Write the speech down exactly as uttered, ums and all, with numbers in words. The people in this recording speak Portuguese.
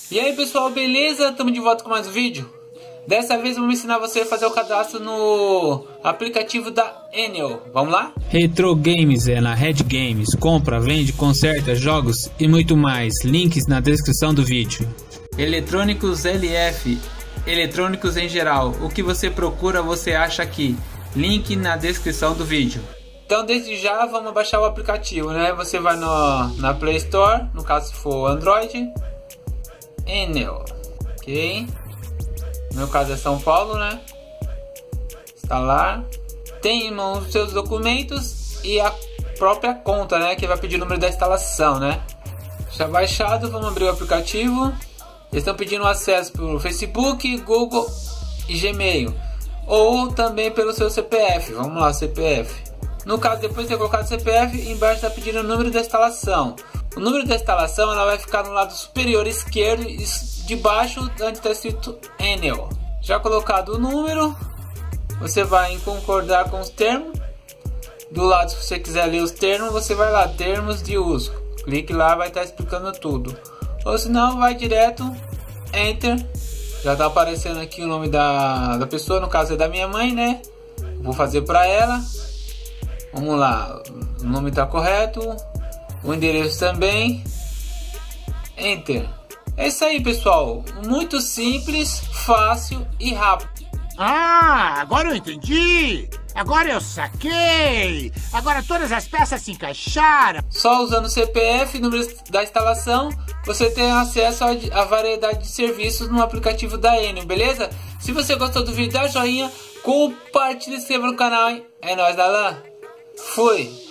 E aí pessoal, beleza? Estamos de volta com mais um vídeo. Dessa vez vamos ensinar você a fazer o cadastro no aplicativo da Enel. Vamos lá? Retro Games é na Red Games. Compra, vende, conserta jogos e muito mais. Links na descrição do vídeo. Eletrônicos L F. Eletrônicos em geral. O que você procura você acha aqui. Link na descrição do vídeo. Então desde já vamos baixar o aplicativo, né? Você vai no, na Play Store, no caso se for Android. Enel, ok? No meu caso é São Paulo, né? Instalar. Tem em mãos os seus documentos e a própria conta, né? Que vai pedir o número da instalação, né? Já baixado, vamos abrir o aplicativo. Eles estão pedindo acesso pelo Facebook, Google e Gmail. Ou também pelo seu C P F. Vamos lá, C P F. No caso, depois de ter colocado o C P F, embaixo está pedindo o número da instalação. O número da instalação ela vai ficar no lado superior esquerdo e de baixo onde está escrito Enel. Já colocado o número, você vai em concordar com os termos. Do lado, se você quiser ler os termos, você vai lá, termos de uso. Clique lá, vai estar explicando tudo. Ou se não, vai direto, Enter. Já está aparecendo aqui o nome da, da pessoa, no caso é da minha mãe, né? Vou fazer para ela. Vamos lá, o nome está correto. O endereço também. Enter. É isso aí, pessoal. Muito simples, fácil e rápido. Ah, agora eu entendi. Agora eu saquei. Agora todas as peças se encaixaram. Só usando o C P F e número da instalação, você tem acesso à variedade de serviços no aplicativo da Enel, beleza? Se você gostou do vídeo, dá joinha, compartilha e se inscreva no canal, hein? É nóis, Dalan. Fui.